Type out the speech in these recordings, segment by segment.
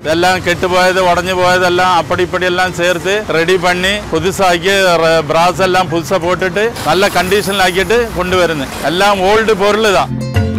இதெல்லாம் கெட்டு போயது உடஞ்சி போயதெல்லாம் அப்படி இப்படி எல்லாம் சேர்த்து ரெடி பண்ணி புதுசாக்கி பிராஸ் எல்லாம் புதுசாக போட்டுட்டு நல்ல கண்டிஷனில் ஆக்கிட்டு கொண்டு வருது. எல்லாம் ஓல்டு பொருள் தான்.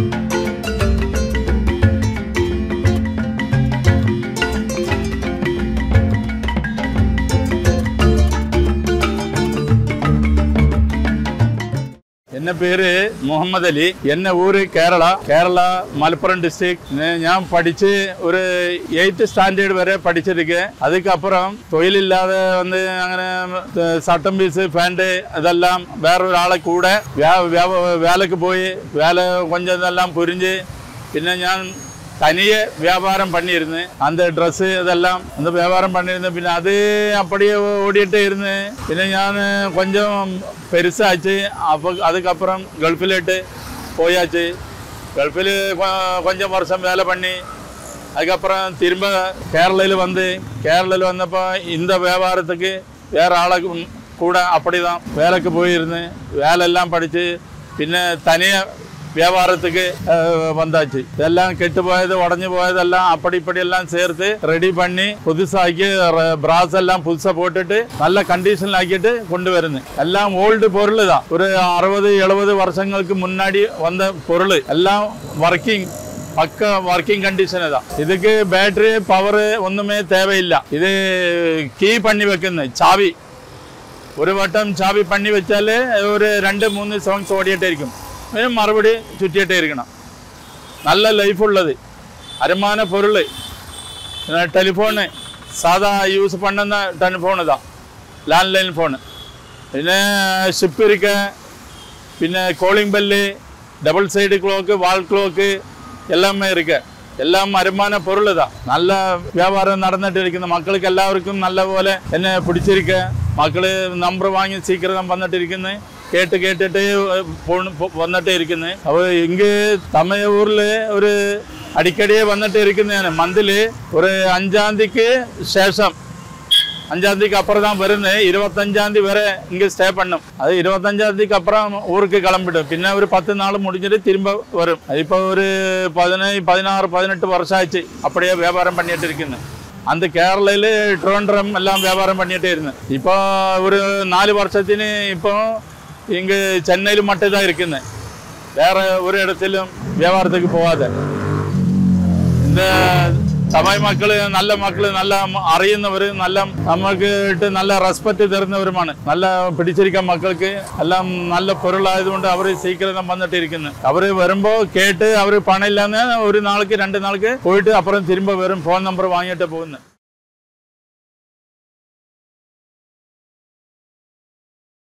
என்ன பேரு முகமது அலி. என்ன ஊரு கேரளா மலப்புரம் டிஸ்ட்ரிக்ட். ഞാൻ പഠിച്ച് ഒരു 8th സ്റ്റാൻഡേർഡ് വരെ പഠിച്ചിരിക്കேன். அதுக்கப்புறம் தொழில் இல்லாத வந்து അങ്ങനെ சட்டம் பீஸ் பேண்ட் இதெல்லாம் வேறொരാളെ കൂടെ வேலைக்கு போய் வேலை கொஞ்சம் இதெல்லாம் புரிஞ்சு പിന്നെ ഞാൻ தனியே வியாபாரம் பண்ணியிருந்தேன். அந்த ட்ரெஸ்ஸு இதெல்லாம் அந்த வியாபாரம் பண்ணியிருந்தேன். பின்ன அது அப்படியே ஓடிட்டே இருந்தேன். பின்ன நான் கொஞ்சம் பெருசாச்சு. அப்போ அதுக்கப்புறம் கல்ஃபிலேட்டு போயாச்சு. கல்ஃபில் கொஞ்சம் வருஷம் வேலை பண்ணி அதுக்கப்புறம் திரும்ப கேரளையில் வந்தப்போ இந்த வியாபாரத்துக்கு வேறு ஆளை கூட அப்படி தான் வேலைக்கு போயிருந்தேன். வேலையெல்லாம் படித்து பின்ன தனியாக வியாபாரத்துக்கு வந்தாச்சு. இதெல்லாம் கெட்டு போயது உடஞ்சி போயதெல்லாம் அப்படி இப்படி எல்லாம் சேர்த்து ரெடி பண்ணி புதுசாக்கி பிராஸ் எல்லாம் புதுசாக போட்டுட்டு நல்ல கண்டிஷனில் ஆக்கிட்டு கொண்டு வருது. எல்லாம் ஓல்டு பொருள் தான். ஒரு 60-70 வருஷங்களுக்கு முன்னாடி வந்த பொருள் எல்லாம் பக்க ஒர்க்கிங் கண்டிஷனு தான். இதுக்கு பேட்டரி பவர் ஒன்றுமே தேவையில்லை. இது கீ பண்ணி வைக்கணும். சாவி ஒரு வட்டம் சாவி பண்ணி வச்சாலே ஒரு 2-3 சவுண்ட்ஸ் ஓடிட்டே இருக்கும். மறுபடி சுற்றிட்டே இருக்கணும். நல்ல லைஃப் உள்ளது. அருமான பொருள். டெலிஃபோனு சாதா யூஸ் பண்ண டெலிஃபோனு தான், லேண்ட்லைன் ஃபோனு. പിന്നെ ഷിപ്പ് ഇരിക്ക, പിന്നെ calling bell, double side clock, wall clock எல்லாமே இருக்கு. எல்லாம் அருமான பொருள் தான். நல்ல வியாபாரம் நடந்துட்டு இருக்குது. மக்களுக்கு எல்லாருக்கும் நல்ல போல என்ன பிடிச்சிருக்க. மக்கள் நம்பர் வாங்கி சீக்கிரம் வந்துட்டு இருக்குது. கேட்டுட்டு வந்துட்டே இருக்குது. அப்போ இங்கே தமிழூரில் ஒரு அடிக்கடியே வந்துட்டு இருக்குது. மந்தில் ஒரு 5ஆம் தேதிக்கு சேஷம் 5ஆம் தேதிக்கு அப்புறம் தான் வருது. 25ஆம் தேதி வரை இங்கே ஸ்டே பண்ணும். அது 25ஆம் தேதிக்கு அப்புறம் ஊருக்கு கிளம்பிடும். பின்ன ஒரு 10 நாள் முடிஞ்சிட்டு திரும்ப வரும். இப்போ ஒரு 16-18 வருஷம் ஆச்சு அப்படியே வியாபாரம் பண்ணிட்டு இருக்குன்னு. அந்த கேரளையில் ட்ரோண்ட்ரம் எல்லாம் வியாபாரம் பண்ணிகிட்டே இருந்தேன். இப்போ ஒரு 4 வருஷத்துன்னு இப்போ இங்கே சென்னையில் மட்டும்தான் இருக்குன்னு. வேறு ஒரு இடத்திலும் வியாபாரத்துக்கு போகாத. இந்த தமிழ் மக்கள் நல்ல അറിയുന്നവർ, നല്ല നമ്മൾക്കിട്ട് നല്ല റെസ്പെക്ട് തരുന്നവരുമാണ്. നല്ല പിടിച്ചിരിക്കാൻ മക്കൾക്ക് എല്ലാം നല്ല പൊരുളായതുകൊണ്ട് അവർ സീക്കിരം വന്നിട്ട് ഇരിക്കുന്നത്. അവർ വരുമ്പോൾ കേട്ട് അവർ പണം ഇല്ലാന്ന് ഒരു നാൾക്ക് 2 നാൾക്ക് പോയിട്ട് അപ്പുറം തിരുമ്പ വരും. ഫോൺ നമ്പർ വാങ്ങിയിട്ട് പോകുന്നത്.